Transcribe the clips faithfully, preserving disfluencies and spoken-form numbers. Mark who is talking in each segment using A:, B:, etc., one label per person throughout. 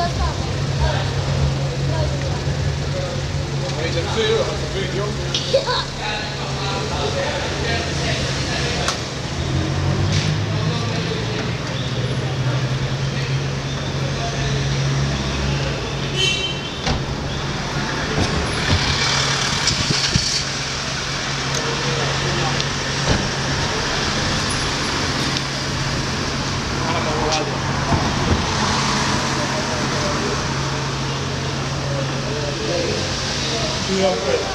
A: Ma dice, sì, io l'ho fatto video. Yeah.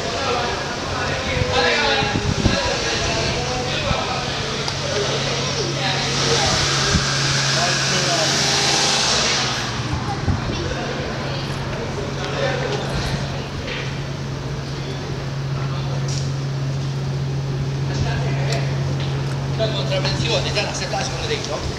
B: La contravvenzione dalla setta secondo dentro.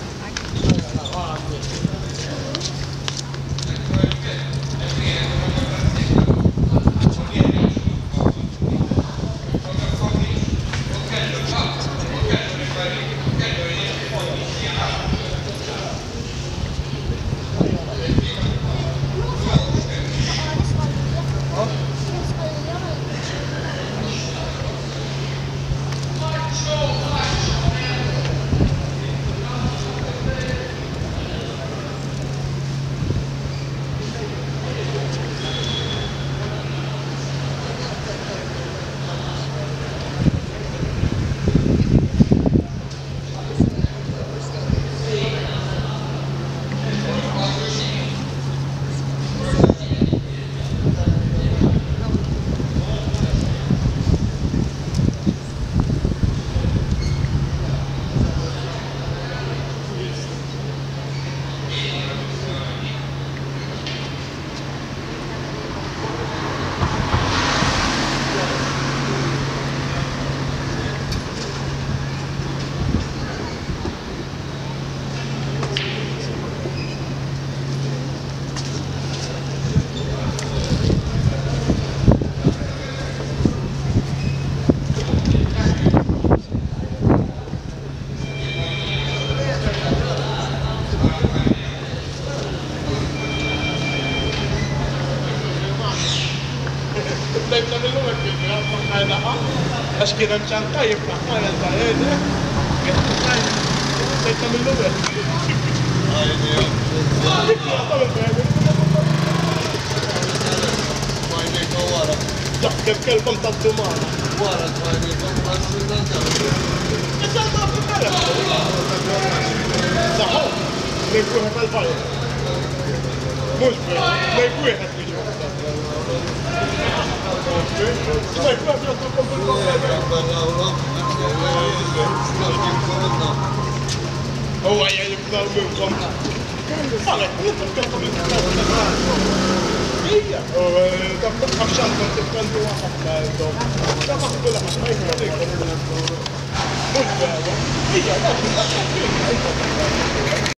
A: Dajta mill-lum il-bibra, fakkar daħħa, għax kien hemm ċanka jiffakkar il-bared, dajta mill-lum Dak kelkom tad-dumana.
B: Wara twajnikom għal-sunna
A: Issa taf il-kara. Saħħu, lejk wieħed għal-bajer. Mhux vera, lejk wieħed biex هو يبدأ منكم صالح يتكلم هي تبقى خمسة تبقى واحد ما يدوم تبقى كل ما يفرق مش هي